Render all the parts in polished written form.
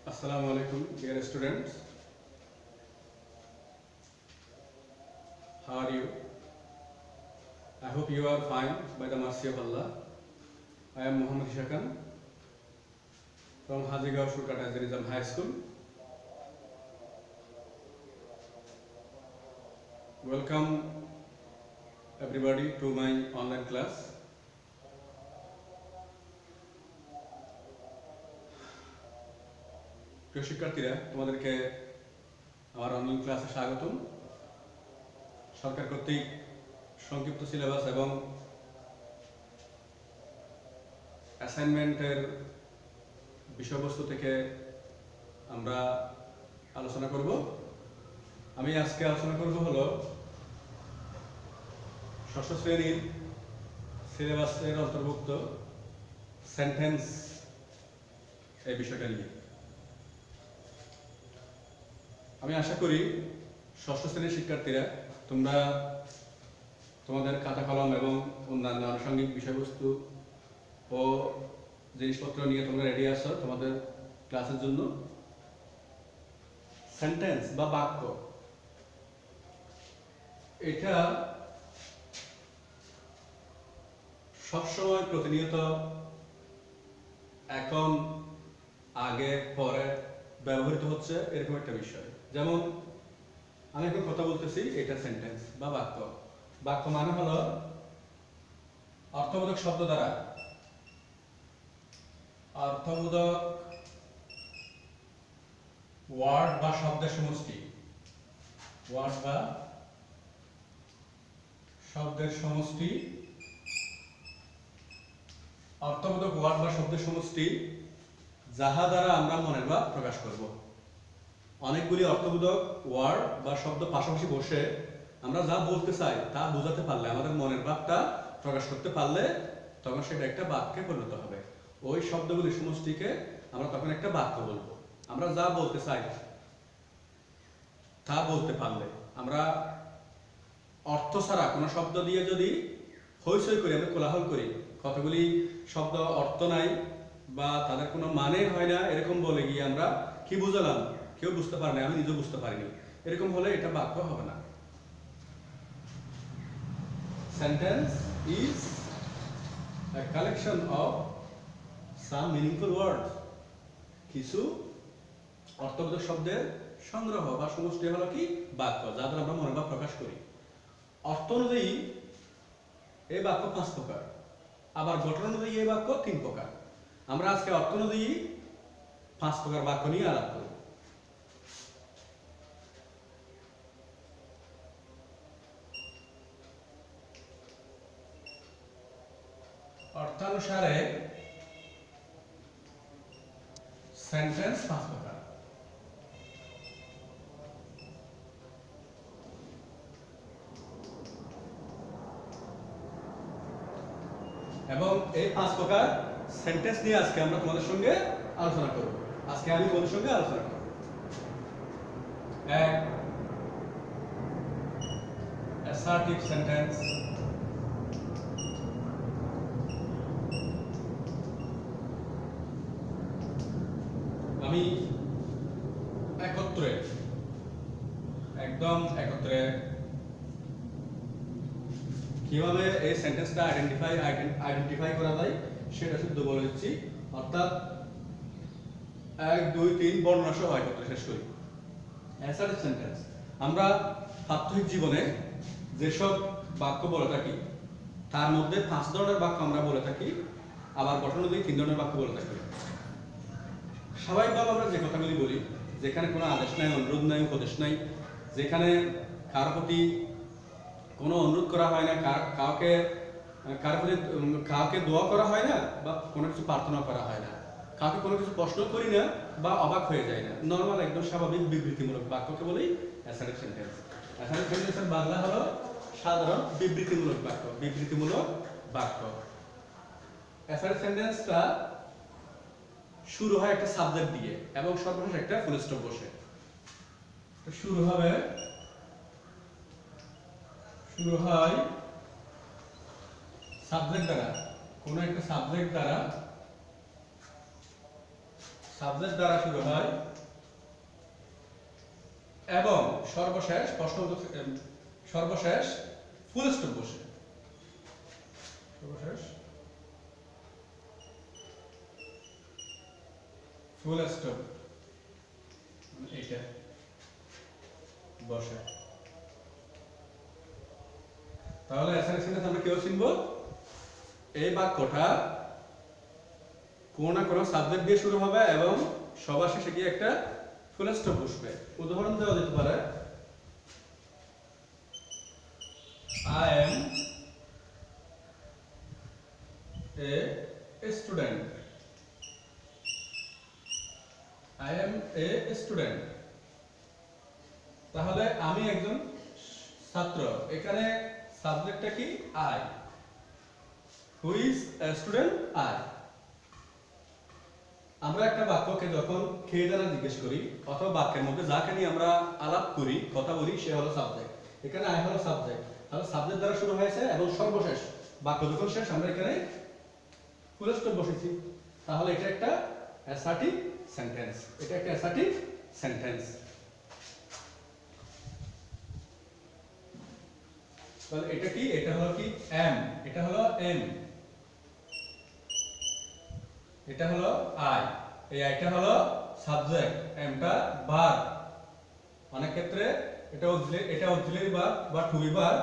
Assalamu alaikum, dear students. How are you? I hope you are fine by the mercy of Allah. I am Muhammad Ishakan from Hajigaon Surkat Azharizam High School. Welcome everybody to my online class. প্রিয় শিক্ষার্থীরা, তোমাদেরকে আমার online ক্লাসে স্বাগতম। সরকার কর্তৃক সংক্ষিপ্ত syllabus এবং অ্যাসাইনমেন্টের বিষয়বস্তু থেকে আমরা আলোচনা করব। আমি আজকে আলোচনা করব হলো ষষ্ঠ শ্রেণীর সিলেবাসের অন্তর্ভুক্ত সেন্টেন্স এই বিষয়টা নিয়ে। আমি আশা করি ষষ্ঠ শ্রেণীর শিক্ষার্থীরা তোমরা তোমাদের খাতা কলম এবং অন্যান্য আনুষঙ্গিক বিষয়বস্তু ও জিনিসপত্র নিয়ে তোমরা রেডি আছো তোমাদের ক্লাসের জন্য। সেন্টেন্স বা বাক্য, এটা সবসময় প্রতিনিয়ত এখন আগে পরে ব্যবহৃত হচ্ছে এরকম একটা বিষয়। যেমন আমি এখন কথা বলতেছি, এটা সেন্টেন্স বা বাক্য। বাক্য মানে হলো অর্থবোধক শব্দ দ্বারা অর্থবোধক ওয়ার্ড বা শব্দের সমষ্টি, ওয়ার্ড বা শব্দের সমষ্টি, অর্থবোধক ওয়ার্ড বা শব্দের সমষ্টি যাহা দ্বারা আমরা মনের ভাব প্রকাশ করব। অনেকগুলি অর্থবোধক ওয়ার্ড বা শব্দ পাশাপাশি বসে আমরা যা বলতে চাই তা বোঝাতে পারলে, আমাদের মনের ভাবটা প্রকাশ করতে পারলে তখন সেটা একটা বাক্যে পরিণত হবে। ওই শব্দগুলির সমষ্টিকে আমরা তখন একটা বাক্য বলবো। আমরা যা বলতে চাই তা বলতে পারলে, আমরা অর্থ ছাড়া কোনো শব্দ দিয়ে যদি হইচই করি, আমরা কোলাহল করি, কতগুলি শব্দ অর্থ নাই বা তাদের কোনো মানে হয় না, এরকম বলে গিয়ে আমরা কি বুঝালাম, কেউ বুঝতে পারে না, আমি নিজেও বুঝতে পারিনি, এরকম হলে এটা বাক্য হবে না। Sentence is a collection of some meaningful words. কিছু অর্থবোধক শব্দের সংগ্রহ বা সমষ্টি হলো কি বাক্য, যা দ্বারা আমরা মনোভাব প্রকাশ করি। অর্থ অনুযায়ী এই বাক্য 5 প্রকার, আবার গঠন অনুযায়ী এই বাক্য 3 প্রকার। আমরা আজকে অর্থ অনুযায়ী 5 প্রকার বাক্য নিয়ে আলাপ করব। অর্থানুসারে সেন্টেন্স 5 প্রকার। এবং এই 5 প্রকার সেন্টেন্স নিয়ে আজকে আমরা তোমাদের সঙ্গে আলোচনা করব। আজকে আমি তোমাদের সঙ্গে আলোচনা করব। 1. Assertive sentence. আমি একত্রে, একদম একত্রে কিভাবে এই সেন্টেন্সটা আইডেন্টিফাই করা যায় সেটা শুদ্ধ বলে দিচ্ছি। অর্থাৎ 1, 2, 3 বর্ণনা সহ একত্রে শেষ করি। অ্যাসার্টিভ সেন্টেন্স আমরা প্রাত্যহিক জীবনে যেসব বাক্য বলে থাকি তার মধ্যে 5 ধরনের বাক্য আমরা বলে থাকি, আবার গঠন অনুযায়ী 3 ধরনের বাক্য বলে থাকি। স্বাভাবিকভাবে আমরা যে কথাগুলি বলি, যেখানে কোনো আদেশ নাই, অনুরোধ নাই, উপদেশ নাই, যেখানে কারোর প্রতি কোনো অনুরোধ করা হয় না, কাউকে দোয়া করা হয় না, বা কোনো কিছু প্রার্থনা করা হয় না, কাউকে কোনো কিছু প্রশ্ন করি না বা অবাক হয়ে যায় না, নর্মাল একদম স্বাভাবিক বিবৃতিমূলক বাক্যকে বলি অ্যাসার্টিভ সেন্টেন্স। অ্যাসার্টিভ সেন্টেন্সের বাংলা হলো সাধারণ বিবৃতিমূলক বাক্য, বিবৃতিমূলক বাক্য। অ্যাসার্টিভ সেন্টেন্সটা শুরু হয় একটা সাবজেক্ট দিয়ে এবং সর্বশেষ একটা ফুল স্টপ বসে। শুরু হয় সাবজেক্ট দ্বারা, কোনো একটা সাবজেক্ট দ্বারা সাবজেক্ট দ্বারা শুরু হয় এবং সর্বশেষ ফুল স্টপ বসে। সর্বশেষ ফুল স্টপ এটা বসে। তাহলে এসআরএস সেন্টেন্স আমরা কিভাবে চিনব? এই বাক্যটা কোন না কোন সাবজেক্ট দিয়ে শুরু হবে এবং সবার শেষে গিয়ে একটা ফুল স্টপ বসবে। উদাহরণ দেওয়া যেতে পারে, I am a student. I am a student. তাহলে আমি একজন ছাত্র। এখানে সাবজেক্টটা কি? I. Who is a student? I. আমরা একটা বাক্যকে যখন খেয়ে দ্বারা জিজ্ঞেস করি অথবা বাক্যের মধ্যে যাকে নিয়ে আমরা আলাপ করি, কথা বলি, সে হলো সাবজেক্ট। এখানে I হলো সাবজেক্ট। তাহলে সাবজেক্ট দ্বারা শুরু হয়েছে এবং সর্বশেষ বাক্য যখন শেষ আমরা এখানে ফুল স্টপ বসেছি। তাহলে এটা একটা অ্যাসার্টিভ সেন্টেন্স। এটা একটা অ্যাসার্টিভ সেন্টেন্স। তাহলে এটা কি? এটা হলো কি? am। এটা হলো am। এটা হলো I। এই আইটা হলো সাবজেক্ট, আমটা ভার্ব। অনেক ক্ষেত্রে এটা অক্সিলারি ভার্ব বা টু বি ভার্ব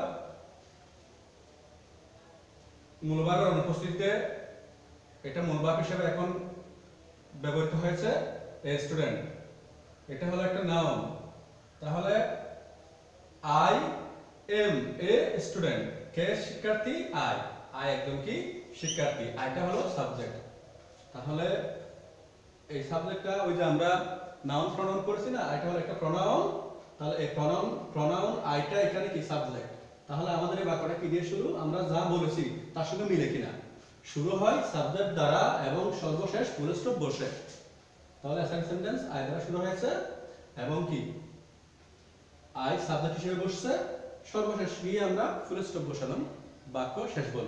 মূল ভার্বের অনুপস্থিতিতে এটা মূল ভার্ব হিসেবে এখন ব্যবহৃত হয়েছে এ স্টুডেন্ট। এটা হলো একটা নাউন। তাহলে I am a student। কে শিক্ষার্থী? I একজন কি শিক্ষার্থী। আইটা হলো সাবজেক্ট। তাহলে এই সাবজেক্টটা ওই যে আমরা নাউন প্রনাউন করেছি না, এটা হলো একটা প্রনাউন। তাহলে এই প্রনাউন আইটা এখানে কি সাবজেক্ট। তাহলে আমাদের এই বাক্যটা কি দিয়ে শুরু? আমরা যা বলেছি তার সঙ্গে মিলে কিনা? শুরু হয় সাবজেক্ট দ্বারা এবং সর্বশেষ ফুল স্টপ বসে। তাহলে অ্যাসার্টিভ সেন্টেন্স আই দ্বারা শুরু হয়েছে এবং কি আই সাবজেক্ট হিসেবে বসছে, সর্বশেষ গিয়ে আমরা ফুল স্টপ বসালাম, বাক্য শেষ বলে।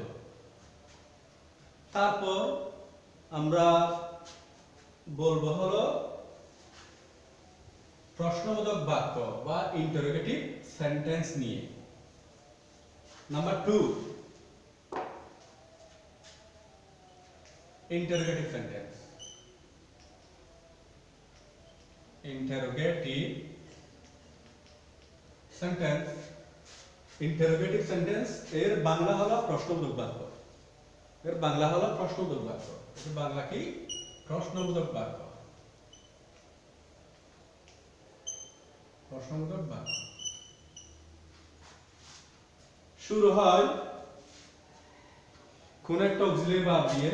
তারপর আমরা বলবো হলো প্রশ্নবোধক বাক্য বা ইন্টারোগেটিভ সেন্টেন্স নিয়ে। Number 2, interrogative sentence. Interrogative sentence. Interrogative sentence এর বাংলা হলো প্রশ্নবোধক বাক্য। এর বাংলা হলো প্রশ্নবোধক বাক্য। এর বাংলা কি? প্রশ্নবোধক বাক্য। প্রশ্নবোধক বাক্য শুরু হয় কোন একটা অক্সিলারি ভার্ব দিয়ে।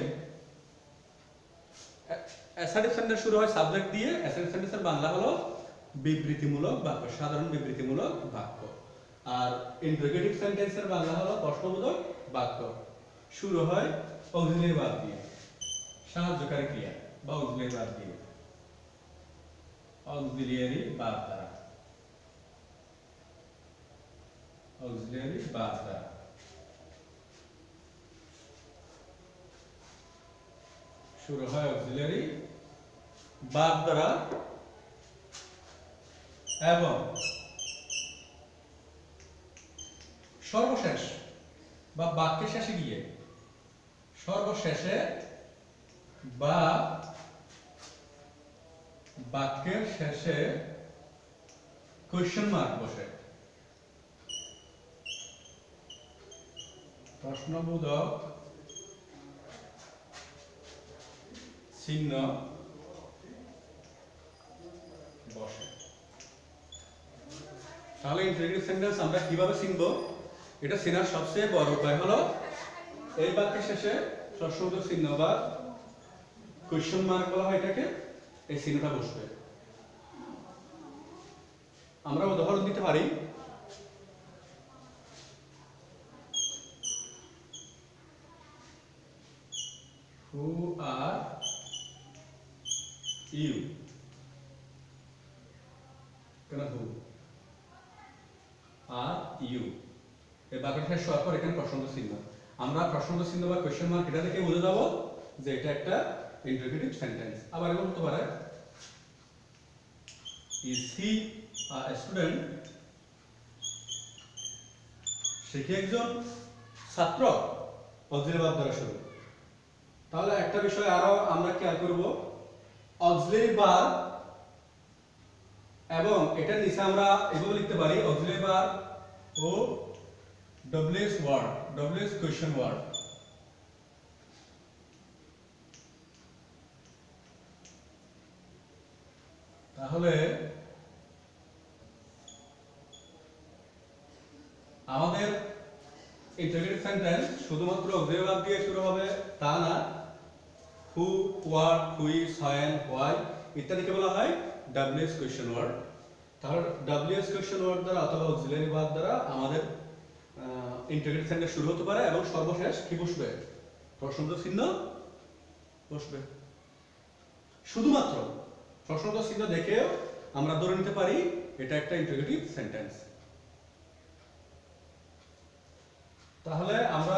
অ্যাসার্টিভ সেন্টেন্স শুরু হয় সাবজেক্ট দিয়ে। অ্যাসার্টিভ সেন্টেন্সের বাংলা হলো বিবৃতিমূলক বাক্য, সাধারণ বিবৃতিমূলক বাক্য। আর ইন্টারোগেটিভ সেন্টেন্সের বাংলা হলো প্রশ্নবোধক বাক্য। শুরু হয় অক্সিলারি ভার্ব দিয়ে, সাহায্যকারী ক্রিয়া বা অক্সিলারি ভার্ব দিয়ে, অক্সিলিয়ারি ভার্ব দ্বারা, অক্সিলিয়ারি ভার্ব দ্বারা শুরু হয়, অক্সিলিয়ারি ভার্ব দ্বারা এবং সর্বশেষ বা বাক্যের শেষে গিয়ে, সর্বশেষে বা বাক্যের শেষে কোয়েশ্চেন মার্ক বসে। প্রশ্নবোধক চিহ্ন বসে। তাহলে ইন্টারোগেটিভ সেন্টেন্স আমরা কিভাবে চিনব? এটা চেনার সবচেয়ে বড় উপায় হলো এই বাক্যের শেষে প্রশ্নবোধক চিহ্ন বা কোয়েশ্চেন মার্ক বলা হয় এটাকে, এই চিহ্নটা বসবে। আমরা উদাহরণ দিতে পারি, who are you? কেন who are you? এই বাক্যটা শেষ হওয়ার পর এখানে প্রশ্নবোধক চিহ্ন। আমরা প্রশ্নবোধক চিহ্ন বা কোয়েশ্চেন মার্ক এটা দেখে বুঝে যাব যে এটা একটা ইন্টারোগেটিভ সেন্টেন্স। আবার এমন হতে পারে ইজ হি আ স্টুডেন্ট, সে কি একজন ছাত্র, অক্সিলারি ভার্ব দ্বারা শুরু। তাহলে একটা বিষয় আরো আমরা খেয়াল করব, অক্সিলারি ভার্ব এবং এটার নিচে আমরা এভাবে লিখতে পারি অক্সিলারি ভার্ব ও ডব্লিউএস ওয়ার্ড, ডব্লিউএস কোয়েশ্চন ওয়ার্ড। তাহলে আমাদের ইন্টারোগেটিভ সেন্টেন্স শুধুমাত্র অক্সিলারি ভার্ব দিয়ে শুরু হবে তা না, who, what, which, when, why ইত্যাদিকে বলা হয় ডব্লিউএস কোয়েশ্চন ওয়ার্ড। তাহলে ডব্লিউএস কোয়েশ্চন ওয়ার্ড দ্বারা অথবা অক্সিলারি ভার্ব দ্বারা আমাদের ইন্টারোগেটিভ সেন্টেন্স শুরু হতে পারে এবং সর্বশেষ কি বসবে? প্রশ্নবোধক চিহ্ন বসবে। শুধুমাত্র প্রশ্নবোধক চিহ্ন দেখেও আমরা ধরে নিতে পারি এটা একটা ইন্টারোগেটিভ সেন্টেন্স। তাহলে আমরা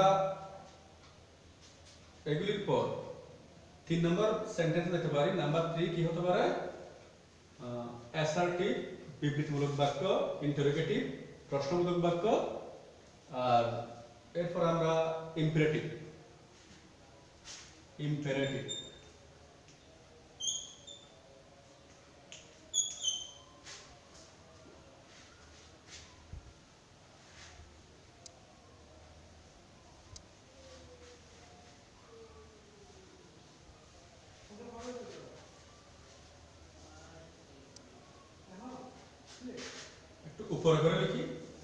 এগুলির পর 3 নম্বর সেন্টেন্স দেখতে পারি। নাম্বার 3 কি হতে পারে? অ্যাসার্টিভ বিবৃতিমূলক বাক্য, ইন্টারোগেটিভ প্রশ্নবোধক বাক্য, আর এরপর আমরা ইম্পেরেটিভ। ইম্পেরেটিভ একটু উপরে করে লিখি।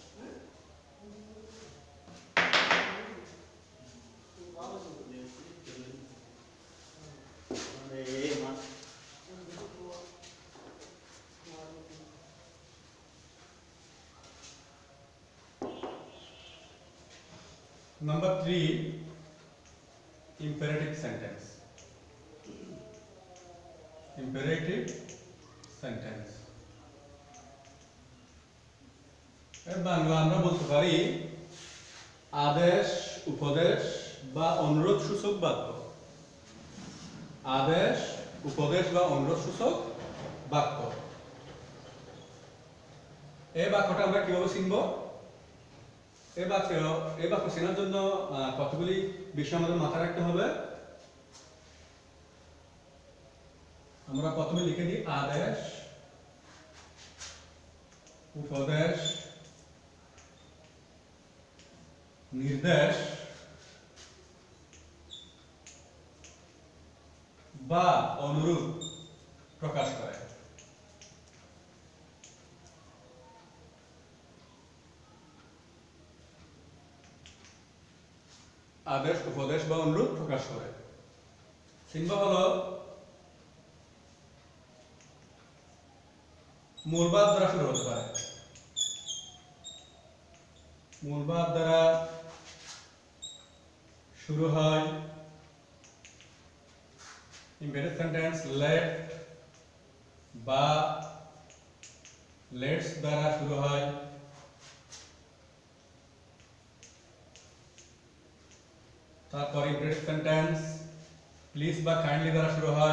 Number 3, imperative sentence. Imperative sentence. এর বাংলা আমরা বলতে পারি আদেশ, উপদেশ বা অনুরোধ সূচক বাক্য। আদেশ, উপদেশ বা অনুরোধ সূচক বাক্য। এই বাক্যটা আমরা কিভাবে চিনব? এই বাক্য চেনার জন্য কতগুলি বিষয় আমাদের মাথায় রাখতে হবে। আমরা প্রথমে লিখে দিই আদেশ, উপদেশ, নির্দেশ বা অনুরোধ প্রকাশ করে। আদেশ, উপদেশ বা অনুরোধ প্রকাশ করে। চিহ্ন হলো মূল ভাব দ্বারা শুরু হতে পারে। মূল ভাব দ্বারা শুরু হয় ইম্পেরেটিভ সেন্টেন্স লেট বা লেটস দ্বারা শুরু হয়। তারপর ইম্পেরেটিভ সেন্টেন্স প্লিজ বা কাইন্ডলি দ্বারা শুরু হয়।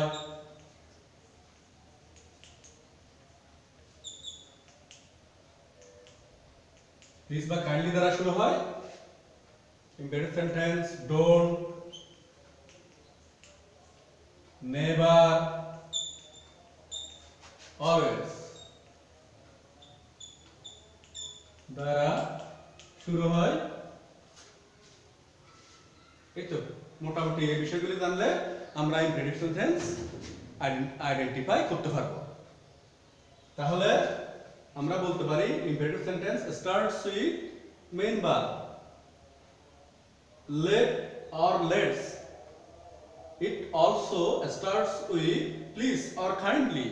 প্লিজ বা কাইন্ডলি দ্বারা শুরু হয়। Imperative sentence don't, never, always দ্বারা শুরু হয়। এই তো মোটামুটি এই বিষয়গুলি জানলে আমরা ইম্পেরেটিভ সেন্টেন্স আইডেন্টিফাই করতে পারবো। তাহলে আমরা বলতে পারি imperative sentence starts with main verb let or let's. It also starts with please or kindly.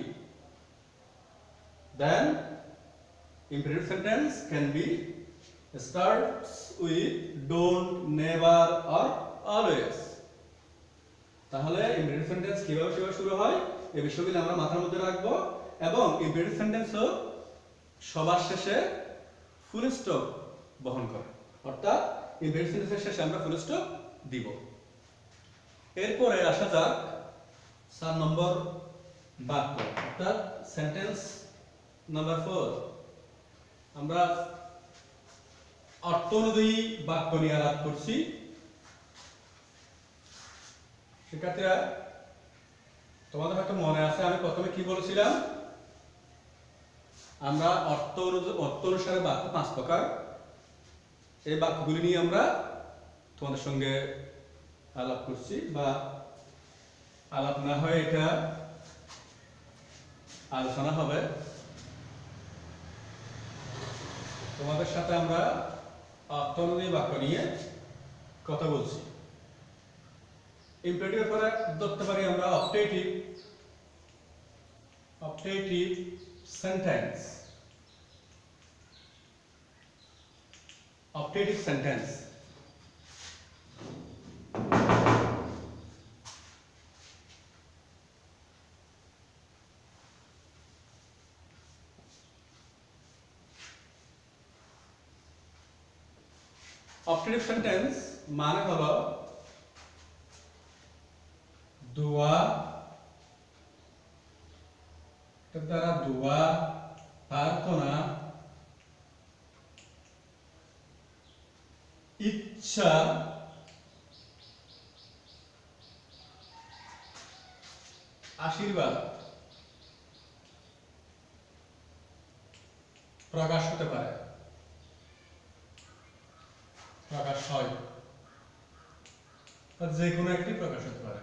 Then imperative sentence can be starts with don't, never or always. তাহলে imperative sentence কিভাবে শুরু হয় এই বিষয়গুলো আমরা মাথার মধ্যে রাখবো এবং imperative sentence সবার শেষে ফুল স্টপ বহন করে, অর্থাৎ imperative sentence শেষে আমরা ফুল স্টপ দিব। এরপরে আসা যাক 4 নম্বর বাক্য অর্থাৎ সেন্টেন্স নাম্বার 4 আমরা অর্থ অনুযায়ী বাক্য নিয়ে আলাপ করছি। শিক্ষার্থীরা, তোমাদের হয়তো মনে আছে আমি প্রথমে কি বলেছিলাম, আমরা অর্থ অনুসারে বাক্য 5 প্রকার। এই বাক্যগুলি নিয়ে আমরা তোমাদের সঙ্গে আলাপ করছি, বা আলাপ না হয় এটা আলোচনা হবে। তোমাদের সাথে আমরা অর্থ অনুযায়ী বাক্য নিয়ে কথা বলছি। ইম্পারেটিভের পরে ধরতে পারি আমরা optative sentence. Optative sentence optative sentence মানে হলো দোয়া দ্বারা দোয়া, প্রার্থনা, ইচ্ছা, আশীর্বাদ প্রকাশ হতে পারে, প্রকাশ হয়, যে কোনো একটি প্রকাশ হতে পারে।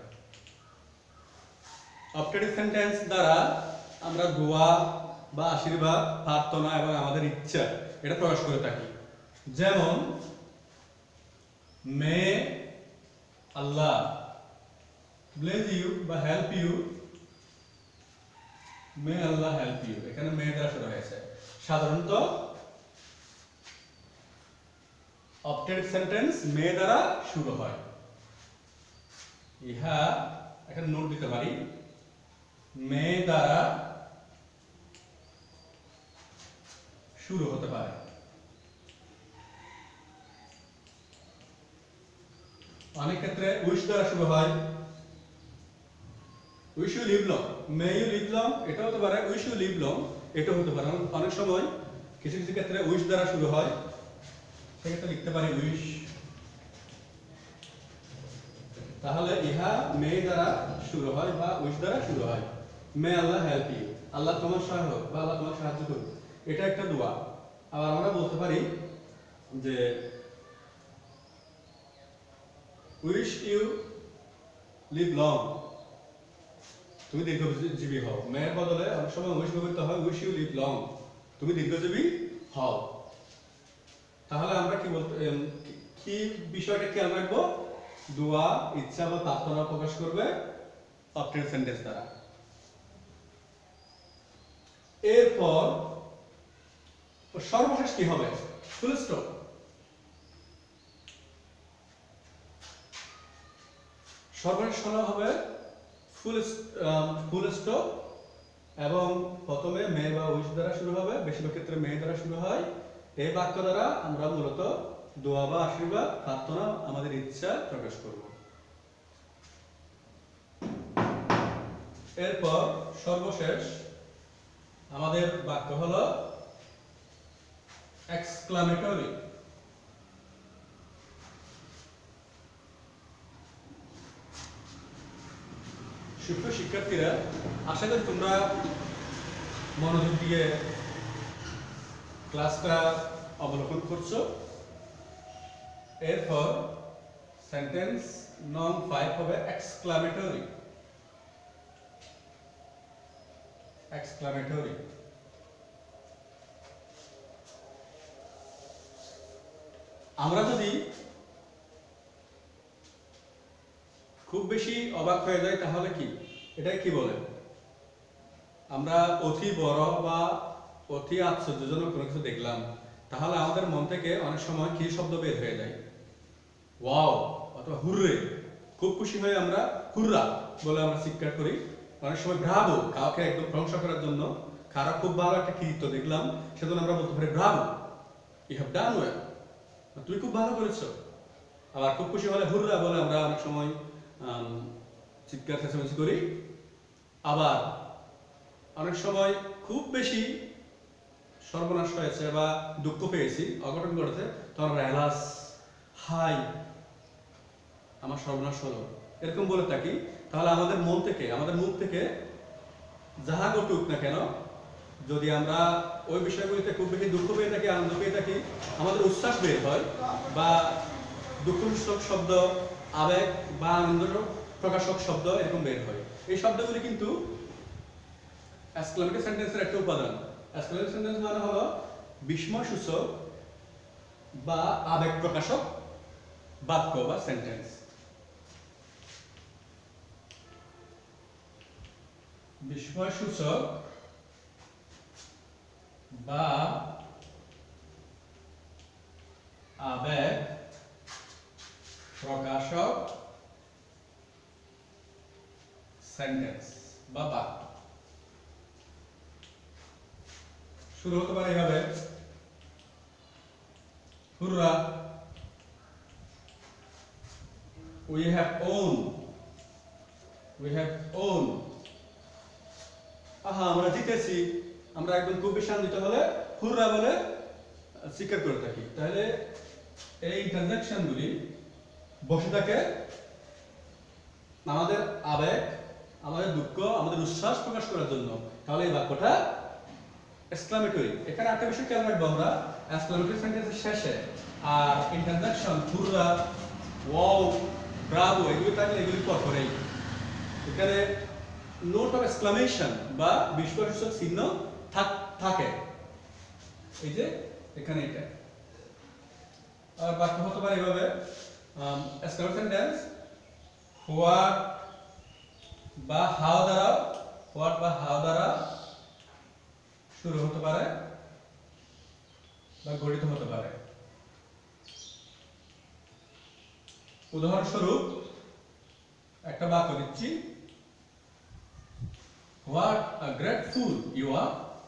অপটেটিভ সেন্টেন্স দ্বারা আমরা দোয়া বা আশীর্বাদ, প্রার্থনা এবং আমাদের ইচ্ছা এটা প্রকাশ করে থাকি। যেমন মে আল্লাহ ব্লেস ইউ বা help you, may Allah help you, এখানে মে দ্বারা শুরু হয়েছে। সাধারণত অপটেটিভ সেন্টেন্স মে দ্বারা শুরু হয়। ইহা এখানে নোট দিতে পারি, মে দ্বারা শুরু হতে পারে। অনেক ক্ষেত্রে উইশ দ্বারা শুরু হয়, wish you live long, may you live long এটা হতে পারে, উইশ ইউ লিভ লং এটা হতে পারে। অনেক সময় কিছু কিছু ক্ষেত্রে উইশ দ্বারা শুরু হয়, সেক্ষেত্রে লিখতে পারি উইশ। তাহলে ইহা মে দ্বারা শুরু হয় বা উইশ দ্বারা শুরু হয়। মে আল্লাহ হেল্প ইউ, আল্লাহ তোমার সহায় হোক বা আল্লাহ তোমার সাহায্য করুক, এটা একটা দোয়া। আবার আমরা বলতে পারি যে উইশ ইউ লিভ লং, তুমি দীর্ঘজীবী হও। মেয়ের বদলে অনেক সময় উইশ ব্যবহৃত হয়, উইশ ইউ লিভ লং, তুমি দীর্ঘজীবী হও। তাহলে আমরা কি বিষয়টা খেয়াল রাখবো, দোয়া, ইচ্ছা বা প্রার্থনা প্রকাশ করবে অপটেটিভ সেন্টেন্স দ্বারা। এরপর সর্বশেষ কি হবে, ফুল স্টপ। সর্বশেষ হবে ফুল স্টপ, এবং প্রথমে মে বা উইশ দ্বারা শুরু হবে, বেশিরভাগ ক্ষেত্রে মে দ্বারা শুরু হয়। এই বাক্য দ্বারা আমরা মূলত দোয়া বা আশীর্বাদ, প্রার্থনা, আমাদের ইচ্ছা প্রকাশ করব। এরপর সর্বশেষ আমাদের বাক্য হলো এক্সক্লামেটরি। সুপ্রিয় শিক্ষার্থীরা, আশা করি তোমরা মনোযোগ দিয়ে ক্লাসটা অবলোকন করছো। এরপর সেন্টেন্স নং 5 হবে এক্সক্লামেটরি। এক্সক্লামেটরি আমরা যদি খুব বেশি অবাক হয়ে যায় তাহলে কি, এটাই কি বলে, আমরা অতি বড় বা অতি আশ্চর্যজনক কোনো কিছু দেখলাম, তাহলে আমাদের মন থেকে অনেক সময় কি শব্দ বের হয়ে যায়, ওয়াও অথবা হুররে। খুব খুশি হয়ে আমরা হুররা বলে আমরা চিৎকার করি। অনেক সময় ব্রাভো, কাউকে একদম প্রশংসা করার জন্য, কারো খুব ভালো একটা কৃতিত্ব দেখলাম সেজন্য আমরা বলতে পারি bravo, you have done well, তুমি খুব ভালো করেছো। আবার খুব খুশি হলে হুররা বলে আমরা অনেক সময় চিৎকার চেঁচামেচি করি, আবার অনেক সময় খুব বেশি সর্বনাশ হয়েছে বা দুঃখ পেয়েছি, অঘটন ঘটেছে, তখন আমরা হেলাস, হাই, আমার সর্বনাশ হলো, এরকম বলে থাকি। তাহলে আমাদের মন থেকে, আমাদের মুখ থেকে যাহা ঘটুক না কেন, যদি আমরা ওই বিষয়গুলিতে খুব বেশি দুঃখ পেয়ে থাকি, আনন্দ পেয়ে থাকি, আমাদের উচ্ছ্বাস বের হয় বা দুঃখসূচক শব্দ, আবেগ বা আনন্দ প্রকাশক শব্দ এরকম বের হয়। এই শব্দগুলি কিন্তু এক্সক্লেমেটরি সেন্টেন্সের একটা উপাদান। এক্সক্লেমেটরি সেন্টেন্স মানে হলো বিস্ময় সূচক বা আবেগ প্রকাশক বাক্য বা সেন্টেন্স। বিস্ময় সূচক বা আবেগ প্রকাশক সেন্টেন্স বা বাক্য। শুরু হতে পারে এভাবে, হুররা, we have won, we have won, আহা আমরা জিতেছি। আমরা একদম খুব বেশি আনন্দিত হলে হুররা বলে স্বীকার করে থাকি। তাহলে এই ট্রানজাকশনগুলি বসে থাকে আমাদের আবেগ, আমাদের দুঃখ, আমাদের উচ্ছ্বাস প্রকাশ করার জন্য। তাহলে এই বাক্যটা এক্সক্লেমেটরি। এখানে একটা বিষয় খেয়াল রাখবো আমরা, এক্সক্লেমেটরি সেন্টেন্সের শেষে আর ইন্টারজেকশন হুররা, ওয়াও, ব্রাভো এগুলি থাকলে এগুলি পরপরেই এখানে নোট অফ এক্সক্লেমেশন বা বিস্ময়সূচক চিহ্ন থাকে। এই যে এখানে এটা। আর বাক্য হতে পারে এভাবে, এক্সক্লেমেটরি সেন্টেন্স হোয়াট বা হাউ দ্বারা, হোয়াট বা হাউ দ্বারা শুরু হতে পারে বা গঠিত হতে পারে। উদাহরণস্বরূপ একটা বাক্য দিচ্ছি, what a great fool you are.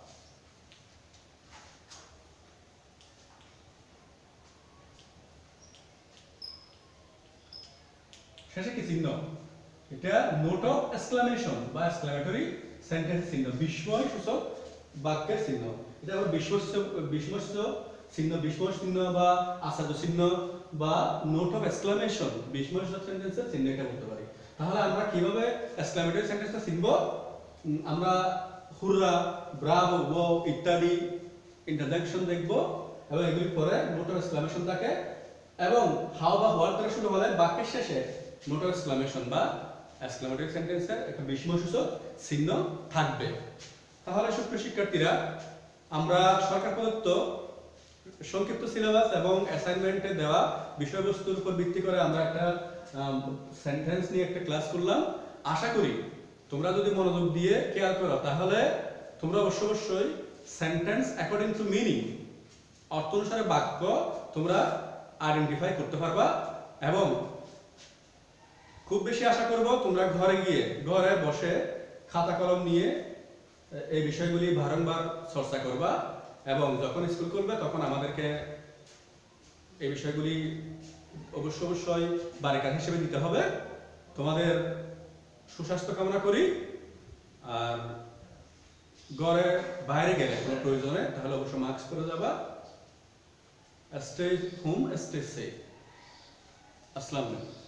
শেষে কি চিহ্ন? এটা নোট অফ এক্সক্লেমেশন বা এক্সক্লেমেটরি সেন্টেন্স চিহ্ন, বিস্ময় সূচক বাক্যের চিহ্ন। এটা আবার বিস্ময় চিহ্ন, বিস্ময় চিহ্ন বা আশ্চর্য চিহ্ন বা নোট অফ এক্সক্লেমেশন, বিস্ময় সূচক সেন্টেন্সের চিহ্ন এটা বলতে পারি। তাহলে আমরা কিভাবে এক্সক্লেমেটরি সেন্টেন্সটা চিনব? আমরা হুররা, ব্রাভো, ওয়াও ইত্যাদি ইন্টারজেকশন দেখব এবং এগুলি পরে নোট অফ এক্সক্লেমেশন থাকে এবং হাউ বা হোয়াট দ্বারা শুরু হলে বাক্যের শেষে নোট অফ এক্সক্লেমেশন বা এক্সক্লেমেটরি সেন্টেন্সের একটা বিস্ময়সূচক চিহ্ন থাকবে। তাহলে সুপ্রিয় শিক্ষার্থীরা, আমরা সরকার প্রদত্ত সংক্ষিপ্ত সিলেবাস এবং অ্যাসাইনমেন্টে দেওয়া বিষয়বস্তুর উপর ভিত্তি করে আমরা একটা সেন্টেন্স নিয়ে একটা ক্লাস করলাম। আশা করি তোমরা যদি মনোযোগ দিয়ে খেয়াল করো তাহলে তোমরা অবশ্যই সেন্টেন্স অ্যাকর্ডিং টু মিনিং, অর্থ অনুসারে বাক্য তোমরা আইডেন্টিফাই করতে পারবা এবং খুব বেশি আশা করব তোমরা ঘরে বসে খাতা কলম নিয়ে এই বিষয়গুলি বারংবার চর্চা করবা এবং যখন স্কুল করবে তখন আমাদেরকে এই বিষয়গুলি অবশ্যই বাড়ির কাজ হিসেবে দিতে হবে। তোমাদের সুস্বাস্থ্য কামনা করি। আর ঘরে বাইরে গেলে কোনো প্রয়োজনে তাহলে অবশ্যই মাস্ক পরে যাবা। Stay home, stay safe. আসসালামু আলাইকুম।